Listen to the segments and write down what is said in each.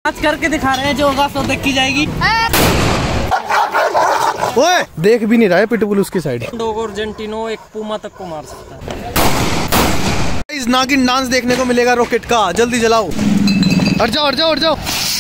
आज करके दिखा रहे हैं, जो होगा सो देखी जाएगी। ओए देख भी नहीं रहा है पिटबुल उसकी साइड। डॉग अर्जेंटिनो एक पूमा तक को मार सकता है। इस नागिन डांस देखने को मिलेगा रॉकेट का, जल्दी जलाओ। हट जाओ हट जाओ हट जाओ।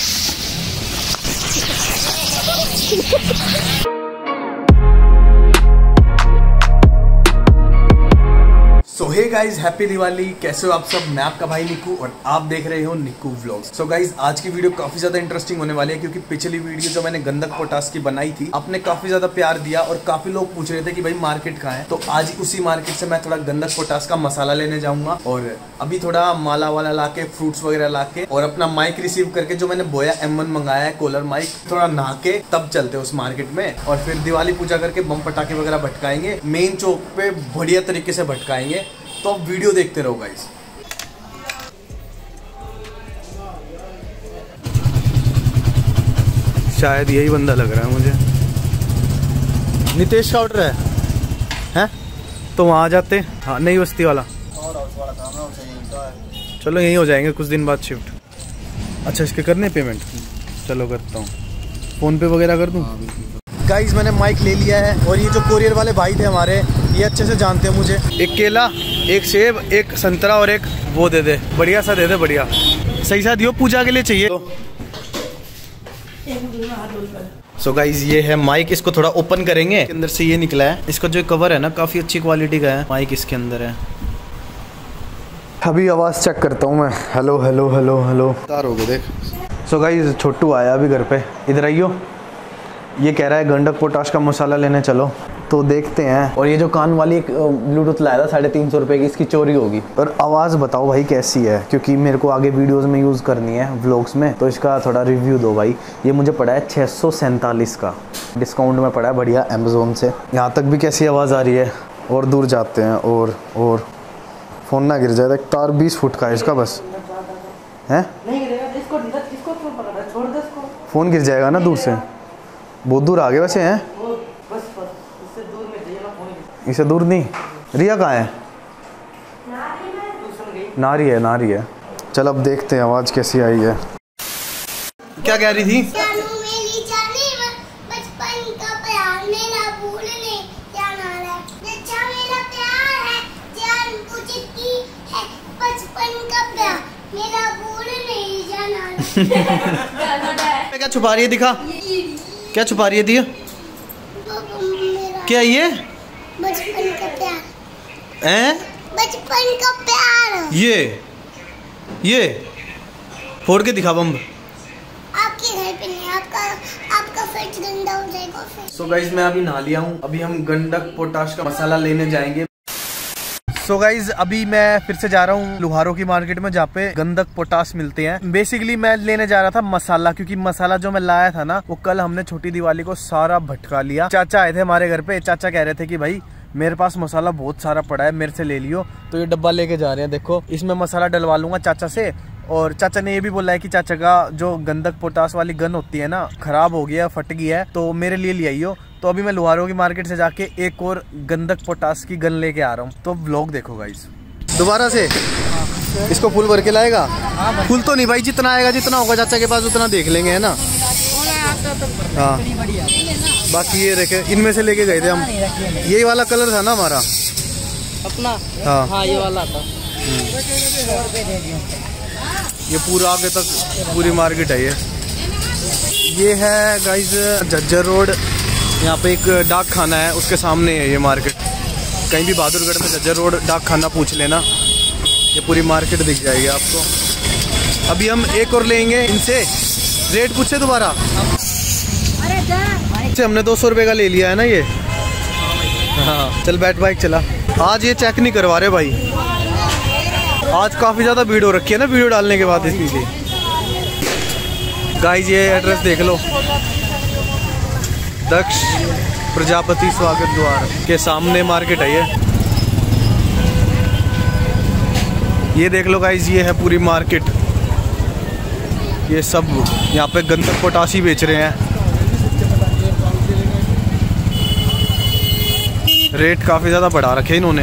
So hey guys happy Diwali. कैसे हो आप सब? मैं आपका भाई निक्कू और आप देख रहे हो निक्कू व्लॉग्स। सो गाइज आज की वीडियो काफी ज्यादा इंटरेस्टिंग होने वाली है, क्योंकि पिछली वीडियो जो मैंने गंधक पोटास की बनाई थी आपने काफी ज्यादा प्यार दिया और काफी लोग पूछ रहे थे कि भाई मार्केट कहाँ है। तो आज उसी मार्केट से मैं थोड़ा गंधक पोटास का मसाला लेने जाऊंगा और अभी थोड़ा माला वाला लाके, फ्रूट्स वगैरह लाके और अपना माइक रिसीव करके जो मैंने बोया M1 मंगाया है कॉलर माइक, थोड़ा नहा के तब चलते उस मार्केट में और फिर दिवाली पूजा करके बम पटाखे वगैरह भटकाएंगे। मेन चौक पे बढ़िया तरीके से भटकाएंगे। तो अब वीडियो देखते रहो गाइस। शायद यही बंदा लग रहा है मुझे। नितेश का ऑर्डर है? तो वहां आ जाते। हाँ नई बस्ती वाला। चलो यहीं हो जाएंगे कुछ दिन बाद शिफ्ट। अच्छा इसके करने पेमेंट? चलो करता हूँ, फोन पे वगैरह कर दूँ। गाइस मैंने माइक ले लिया है और ये जो कोरियर वाले भाई थे हमारे, ये अच्छे से जानते हैं मुझे। एक केला, एक सेब, एक संतरा और एक वो दे दे, बढ़िया सा दे दे, बढ़िया सही सा दियो, पूजा के लिए चाहिए। सो गाइस ये है माइक, इसको थोड़ा ओपन करेंगे। अंदर से ये निकला है, इसका जो कवर है ना काफी अच्छी क्वालिटी का है। माइक इसके अंदर है। अभी आवाज चेक करता हूँ मैं। Hello hello hello hello. तार हो गए देख। सो गाइस छोटू आया अभी घर पे, इधर आइयो। ये कह रहा है गंधक पोटाश का मसाला लेने चलो, तो देखते हैं। और ये जो कान वाली एक ब्लूटूथ लाया था 350 रुपये की, इसकी चोरी होगी। और आवाज़ बताओ भाई कैसी है, क्योंकि मेरे को आगे वीडियोस में यूज़ करनी है व्लॉग्स में, तो इसका थोड़ा रिव्यू दो भाई। ये मुझे पड़ा है 647 का, डिस्काउंट में पड़ा है बढ़िया अमेज़ोन से। यहाँ तक भी कैसी आवाज़ आ रही है। और दूर जाते हैं और फ़ोन ना गिर जाए। तार 20 फुट का है इसका बस है। फ़ोन गिर जाएगा ना दूर से, बहुत दूर आ गए वैसे हैं। इससे दूर नहीं। रिया कहाँ है? नारी है, नारी है। चल अब देखते हैं आवाज कैसी आई है। क्या कह रही थी? क्या छुपा रही है? दिखा क्या छुपा रही है? दिया क्या ये? बचपन का प्यार है। बचपन का प्यार। ये फोड़ के दिखा बम। आपके घर पे नहीं, आपका फर्श गंदा हो जाएगा फिर। सो गाइज मैं अभी नहा लिया हूँ। अभी हम गंधक पोटाश का मसाला लेने जाएंगे। सो गाइज अभी मैं फिर से जा रहा हूँ लुहारों की मार्केट में, जहाँ पे गंधक पोटाश मिलते हैं। बेसिकली मैं लेने जा रहा था मसाला, क्योंकि मसाला जो मैं लाया था ना, वो कल हमने छोटी दिवाली को सारा भटका लिया। चाचा आए थे हमारे घर पे, चाचा कह रहे थे कि भाई मेरे पास मसाला बहुत सारा पड़ा है, मेरे से ले लियो। तो ये डब्बा लेके जा रहे हैं, देखो इसमें मसाला डलवा लूंगा चाचा से। और चाचा ने ये भी बोला है कि चाचा का जो गंधक पोटाश वाली गन होती है ना, खराब हो गया, फट गया है, तो मेरे लिए ले आइयो। तो अभी मैं लुहारों की मार्केट से जाके एक और गंधक पोटाश की गन लेके आ रहा हूँ। तो व्लॉग देखो गाइस। दोबारा से इसको फुल भर के लाएगा? फुल तो नहीं भाई, जितना आएगा, जितना होगा चाचा के पास उतना देख लेंगे, है ना। हाँ बाकी ये देखे, इनमें से लेके गए थे हम। यही वाला कलर था ना हमारा अपना। हाँ ये वाला था। ये पूरा आगे तक पूरी मार्केट है। ये है गाइस झज्जर रोड। यहाँ पे एक डाक खाना है, उसके सामने है ये मार्केट। कहीं भी बहादुरगढ़ में झज्जर रोड डाक खाना पूछ लेना, ये पूरी मार्केट दिख जाएगी आपको। अभी हम एक और लेंगे इनसे। रेट पूछे दोबारा? हमने 200 रुपये का ले लिया है ना ये। हाँ चल बैठ, बाइक चला। आज ये चेक नहीं करवा रहे भाई, आज काफ़ी ज़्यादा भीड़ हो रखी है ना वीडियो डालने के बाद, इसलिए। गाइस ये एड्रेस देख लो, दक्ष प्रजापति स्वागत द्वार के सामने मार्केट है ये देख लो गाइस, ये है पूरी मार्केट। ये सब यहाँ पे गंधक पोटाश ही बेच रहे हैं। रेट काफ़ी ज़्यादा बढ़ा रखे इन्होंने।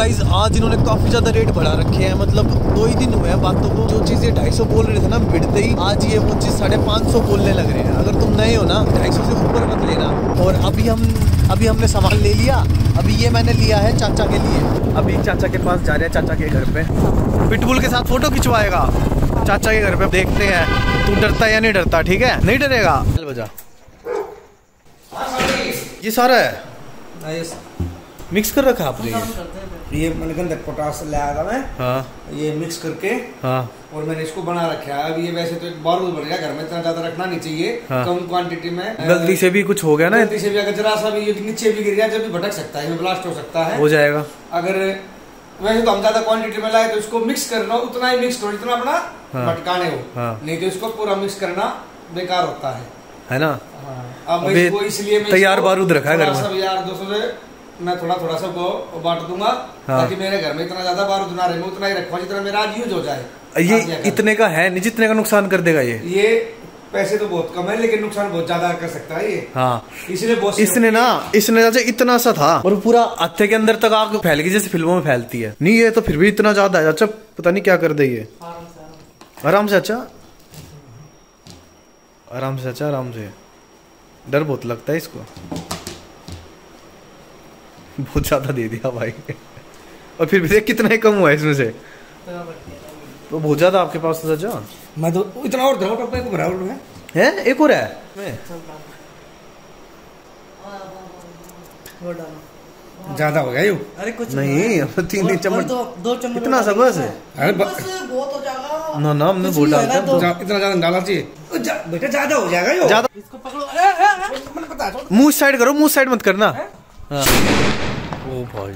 गाइज आज इन्होंने काफी ज्यादा रेट बढ़ा रखे हैं, मतलब 2 ही दिन हुए हैं बातों को। जो चीज ये 250 बोल रहे थे ना बिड़ते ही, आज ये वो चीज 550 बोलने लग रहे हैं। अगर तुम नए हो ना 250 से ऊपर मत लेना। और अभी हमने सामान ले लिया। अभी ये मैंने लिया है चाचा के लिए। अभी चाचा के पास जा रहे हैं, चाचा के घर पे पिटबुल के साथ फोटो खिंचवाएगा चाचा के घर पे। देखते हैं तू डरता है या नहीं डरता। ठीक है, नहीं डरेगा। चल बजा। ये सारा है मिक्स कर रखा आपने? ये मैंने गंधक पोटाश लाया था मैं। हाँ। ये मिक्स करके। हाँ। और मैंने इसको बना रखा है। अब ये वैसे तो एक बारूद बन गया घर में, इतना ज्यादा रखना नहीं चाहिए। हाँ। कम क्वांटिटी में। गलती से भी कुछ हो गया ना, गलती से भी अगर जरा सा भी नीचे भी गिर गया जब भी भटक सकता है, ब्लास्ट हो सकता है, हो जाएगा। अगर वैसे तो हम ज्यादा क्वांटिटी में लाए तो इसको मिक्स करना उतना ही मिक्स करो जितना अपना भटकाने हो। हाँ। नहीं तो इसको पूरा मिक्स करना बेकार होता है ना। अब मैं इसको इसलिए तैयार बारूद रखा है घर में। यार दोस्तों से मैं थोड़ा सा को बांट दूंगा। हाँ। ताकि मेरे घर में इतना ज्यादा बारूद ना रहे, मैं उतना ही रखूंगा जितना मेरा आज यूज हो जाए। ये इतने का है नहीं जितने का नुकसान कर देगा। ये पैसे तो बहुत कम है लेकिन नुकसान बहुत ज्यादा कर सकता है ये। हाँ। इसलिए इसने जैसे इतना सा था और पूरा हत्थे के अंदर तक आग फैल गई जैसे फिल्मों में फैलती है। नहीं ये तो फिर भी इतना ज्यादा है। अच्छा पता नहीं क्या कर दे ये। आराम से अच्छा, आराम से अच्छा, आराम से। डर बहुत लगता है इसको। बहुत ज्यादा दे दिया भाई। और फिर भी देख कितना ही कम हुआ है इसमें से। तो बहुत ज्यादा आपके पास तो चाचा। मैं तो इतना और है एक और है। ज्यादा हो गया यू। अरे कुछ नहीं 3 चम्मच 2 चम्मच इतना सब है। अरे बहुत हो जाएगा ना ना हमने बोल डाला इतना ज्यादा डालना चाहिए बेटा, ज्यादा हो जाएगा यो। ज्यादा इसको पकड़ो। मुंह साइड करो, मुंह साइड मत करना। हाँ। ओ भाई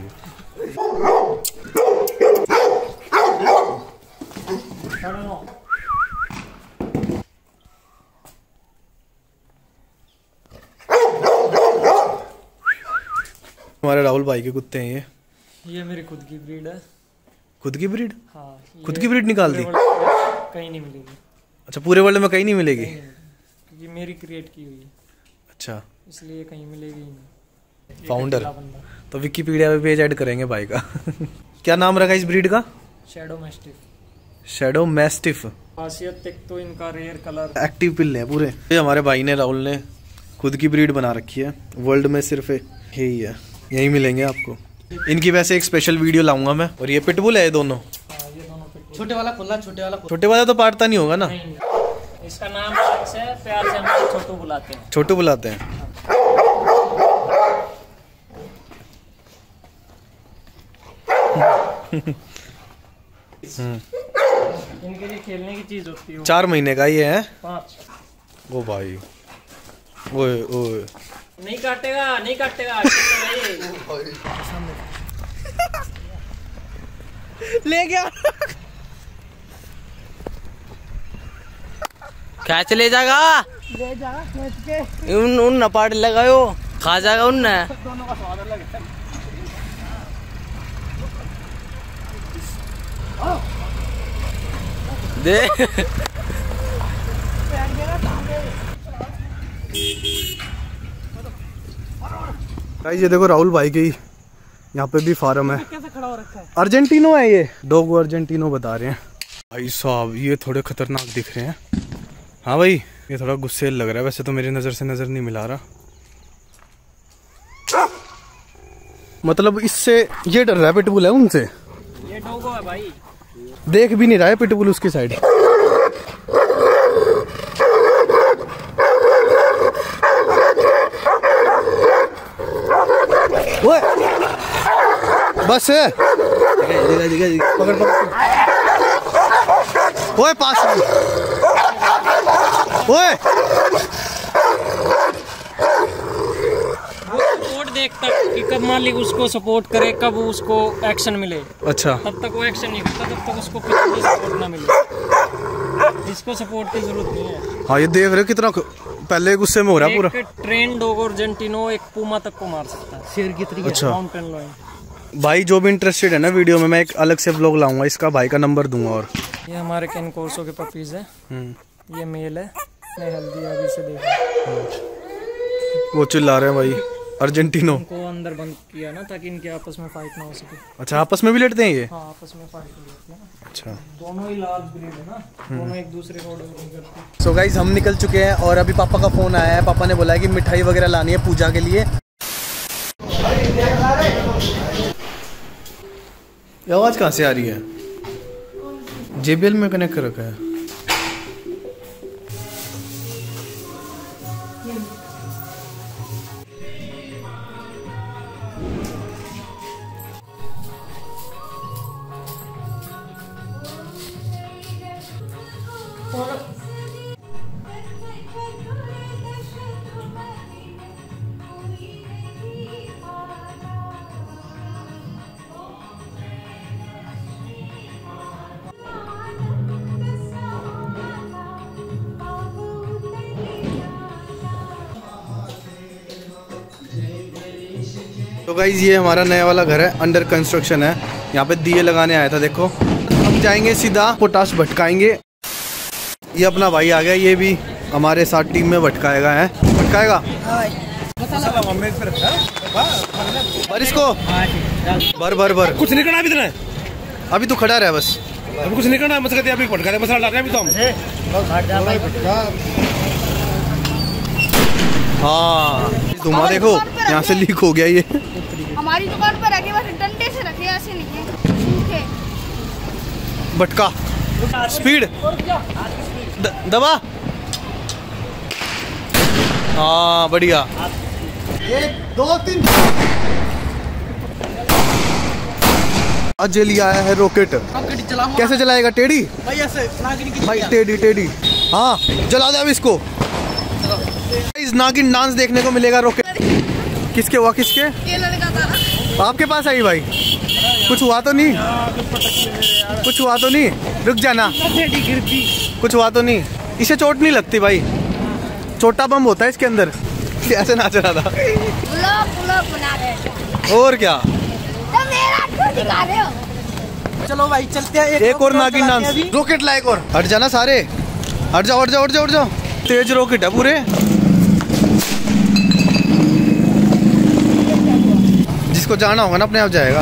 हमारे राहुल भाई के कुत्ते हैं ये मेरी खुद की ब्रीड है। खुद की ब्रीड? हाँ। खुद की ब्रीड निकाल दी? कहीं नहीं मिलेगी। अच्छा पूरे वर्ल्ड में कहीं नहीं मिलेगी? क्योंकि मेरी क्रिएट की हुई है। अच्छा इसलिए कहीं मिलेगी ही नहीं। फाउंडर तो विकिपीडिया पे पेज ऐड करेंगे भाई का। क्या नाम रखा इस ब्रीड का? Shadow mastiff. Shadow mastiff. खासियत एक तो इनका रेयर कलर। एक्टिव पिल्ले हैं पूरे। ये हमारे भाई ने राहुल ने खुद की ब्रीड बना रखी है। वर्ल्ड में सिर्फ यही है, यही मिलेंगे आपको। इनकी वैसे एक स्पेशल वीडियो लाऊंगा मैं। और ये पिटबुल है ये दोनों। छोटे वाला खुला, छोटे वाला तो पाटता नहीं होगा ना। इसका नाम अलग से प्यार से हम छोटू बुलाते हैं। छोटू बुलाते हैं। इनके लिए खेलने की चीज होती है। 4 महीने का ये है। 5। ओ भाई ओए ओए नहीं काटेगा, नहीं काटेगा। ले गया। कैच ले जाएगा? ले जा के उन नपाट लगायो, खा जाएगा उन। दोनों का स्वाद अलग है। दे ये देखो राहुल भाई की यहाँ पे भी फार्म है। कैसे खड़ा हो रखा है? अर्जेंटीनो है ये, डॉग अर्जेंटीनो बता रहे हैं भाई साहब। ये थोड़े खतरनाक दिख रहे हैं। हाँ भाई ये थोड़ा गुस्से लग रहा है। वैसे तो मेरी नजर से नजर नहीं मिला रहा। मतलब इससे ये डर रहा है पिटबुल है उनसे। ये डोगो है भाई। देख भी नहीं रहा है पिटबुल उसकी साइड। ओए बस पकड़ ओए पास ओए सपोर्ट देखता कि कब मालिक उसको सपोर्ट करे, कब उसको एक्शन मिले। अच्छा तब तक वो एक्शन नहीं करता, तब तक उसको कुछ सपोर्ट ना मिले। इसको सपोर्ट की जरूरत नहीं है। हाँ ये देख रहे हो कितना पहले गुस्से में हो रहा है पूरा। ट्रेन डॉग अर्जेंटिनो एक पूमा तक को मार सकता है। शेर की तरीके। अच्छा माउंटेन लॉयन। भाई जो भी इंटरेस्टेड है ना वीडियो में, मैं एक अलग से व्लॉग लाऊंगा। इसका भाई का नंबर दूंगा। और ये हमारे कैन कोर्सो के पपीज है। ये मेल है, मैं हेल्दी है अभी से देखो। वो चिल्ला रहे हैं भाई। अर्जेंटीनो उनको अंदर बंद किया ना ताकि इनके आपस में फाइट ना हो सके। अच्छा, आपस में भी लड़ते हैं ये? हाँ, आपस में फाइट करते हैं। अच्छा, दोनों ही लार्ज ब्रीड है ना, दोनों एक दूसरे को ऑर्डर नहीं करते। सो गाइज हम निकल चुके हैं और अभी पापा का फोन आया है। पापा ने बोला है कि मिठाई वगैरह लानी है पूजा के लिए। ये आवाज कहाँ से आ रही है? JBL में कनेक्ट कर रखा है। तो गाइज ये हमारा नया वाला घर है, अंडर कंस्ट्रक्शन है। यहाँ पे दिए लगाने आया था। देखो हम जाएंगे सीधा पोटाश भटकाएंगे। ये अपना भाई आ गया, ये भी हमारे साथ टीम में भटकाएगा है। भटकाएगा भर इसको, भर भर भर। कुछ नहीं करना अभी इतना, अभी तो खड़ा रहा बस, अभी कुछ नहीं करना। मत कहते अभी भटका मसाला डाल रहे हैं अभी तो हम। हाँ धुआं देखो यहाँ से लीक हो गया। ये हमारी दुकान पर रखे, बस डंडे से रखे, ऐसे नहीं है सूखे। भटका स्पीड दबा। हाँ बढ़िया। 1 2 3। आज लिया आया है रॉकेट। कैसे चलाएगा? टेढ़ी भाई, टेढ़ी टेढ़ी। हाँ जला दे अब इसको। इस नागिन डांस देखने को मिलेगा। रॉकेट किसके हुआ? किसके? ये लड़का था। आपके पास आई भाई? कुछ हुआ तो नहीं? कुछ हुआ तो नहीं? रुक जाना, कुछ हुआ तो नहीं? इसे चोट नहीं लगती भाई, छोटा बम होता है इसके अंदर। ऐसे नाच रहा था। ब्लॉग बना रहे। और क्या, तो मेरा क्यों दिखा रहे हो? चलो भाई चलते हैं। एक और नागिन डांस। रॉकेट ला एक और। हट जाना सारे, हट जाओ हट जाओ हट जाओ हट जाओ। तेज रॉकेट है पूरे। जिसको जाना होगा ना अपने आप जाएगा।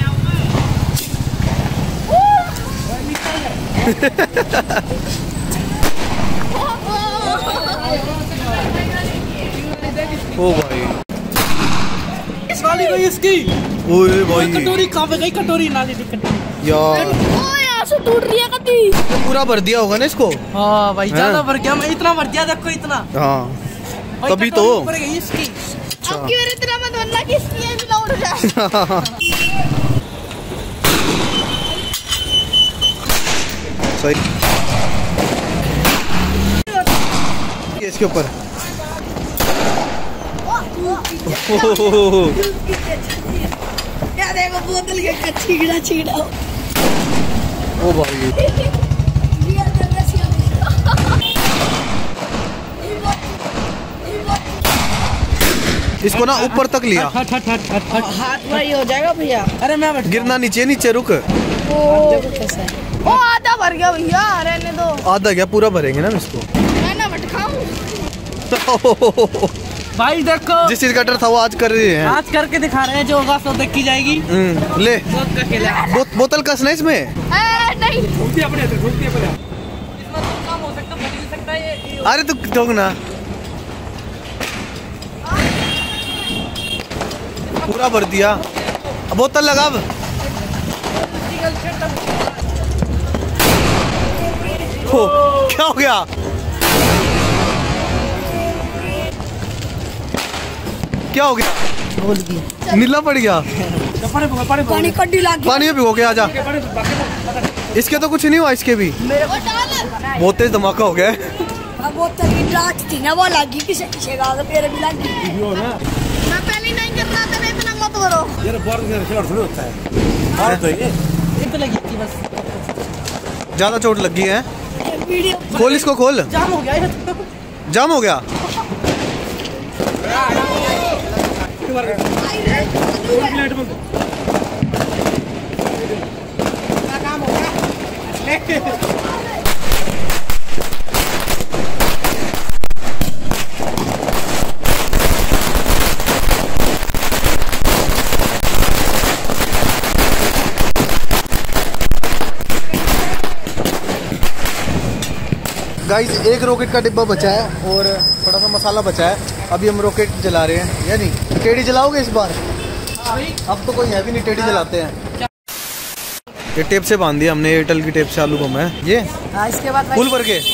ओ भाई इस वाली को इसकी। ओए भाई कटोरी कहाँ पे गई? कटोरी नाली थी कटोरी यार। ओ यहाँ से टूट रही है कटी। पूरा भर दिया होगा ना इसको? हाँ भाई ज्यादा भर गया। मैं इतना भर दिया देखो इतना। हाँ भाई, तभी तो ऊपर गई इसकी। अब की मेरे इतना मत बोलना कि इसकी ये भी ना उड़ जाए। सही। इसके ऊपर क्या देखो बोतल के छीड़ा छीड़ा। ओ भाई इसको ना ऊपर तक लिया। हाथ भाई हो जाएगा भैया। अरे मैं गिरना नीचे, नीचे रुक। ओ आधा भर गया भैया, रहने दो। आधा क्या, पूरा भरेंगे ना इसको। मैं ना भटकाऊं। भाई देखो जिस चीज का डर था वो आज कर रहे हैं। आज करके दिखा रहे हैं, जो होगा सब देखी जाएगी। ले बोतल कसना इसमें। नहीं अरे तू ठोक ना, पूरा भर दिया। बोतल लगा अब। क्या हो गया? क्या हो गया? नीला पड़ गया। पानी कड्डी लाग पानी में भिगो के आजा। इसके तो कुछ नहीं हुआ, इसके भी बहुत तेज धमाका हो गया। बोतल की डांट थी ना, वो लगी किसे किसे का पैर भी लगी। मैं पहले नहीं कर रहा था, इतना मत करो यार। बाहर से खिलाड़ थोड़ी होता है। बाहर तो ये एक लगी थी बस। ज्यादा चोट लगी है। वीडियो खोल इसको, खोल। जाम हो गया। जाम हो गया। काम हो गया। गाइस एक रॉकेट का डिब्बा बचा है और थोड़ा सा मसाला बचा है। अभी हम रॉकेट जला रहे हैं या नहीं? टेढ़ी जलाओगे इस बार? अब तो कोई है भी नहीं, टेढ़ी जलाते हैं। ये टेप से बांध दिया हमने, एयरटेल की टेप से आलू बम है ये। इसके बाद फुल भर के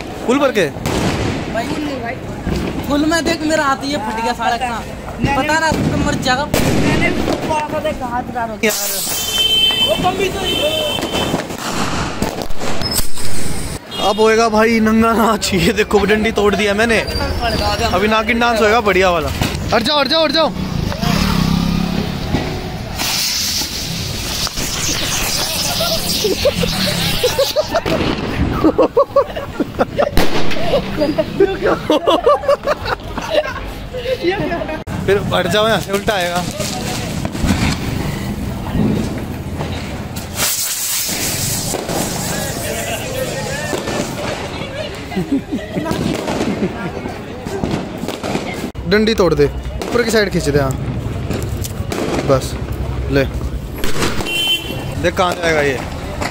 फुल में देख मेरा हाथ ये फट गया सारा का, पता ना तो मर जाएगा। मैंने देखा हाथ डालो यार वो बम भी तो अब होएगा भाई नंगा नाच। ये देखो डंडी तोड़ दिया मैंने, अभी नागिन डांस होएगा बढ़िया वाला। हट जाओ हट जाओ हट जाओ। फिर हट जाओ, यहाँ से उल्टा आएगा। डंडी तोड़ दे, ऊपर की साइड खींच दे। हाँ बस ले, देख कहाँ जाएगा ये।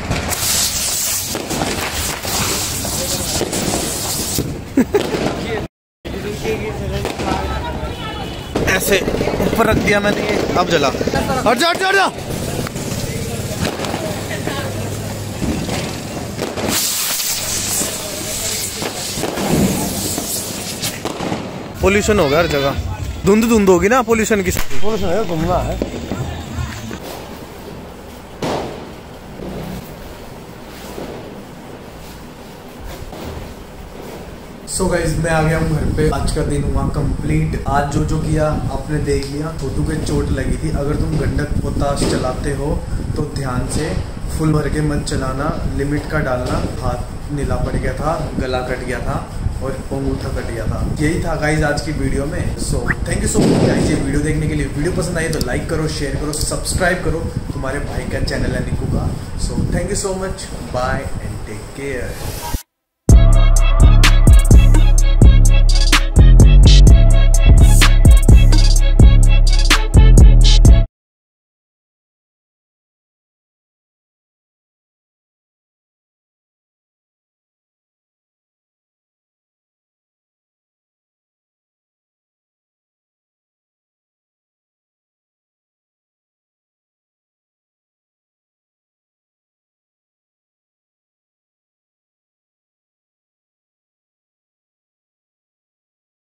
ऐसे ऊपर रख दिया मैंने ये, अब जला। हट जा हट जा हट जा। पोल्यूशन होगा हर जगह, धुंध धुंध होगी ना, पोल्यूशन की पोल्यूशन है, घूमना है। सो गाइज मैं आ गया हूँ घर पे। आज का दिन हुआ कंप्लीट। आज जो जो किया आपने देख लिया। छोटू के चोट लगी थी। अगर तुम गंडक पोटाश चलाते हो तो ध्यान से फुल भर के मत चलाना, लिमिट का डालना। हाथ नीला पड़ गया था, गला कट गया था और अंगूठा कट गया था। यही था गाइज आज की वीडियो में। So thank you so much guys ये वीडियो देखने के लिए। वीडियो पसंद आई तो लाइक करो, शेयर करो, सब्सक्राइब करो। तुम्हारे भाई का चैनल है निकू का। So thank you so much, bye and take care.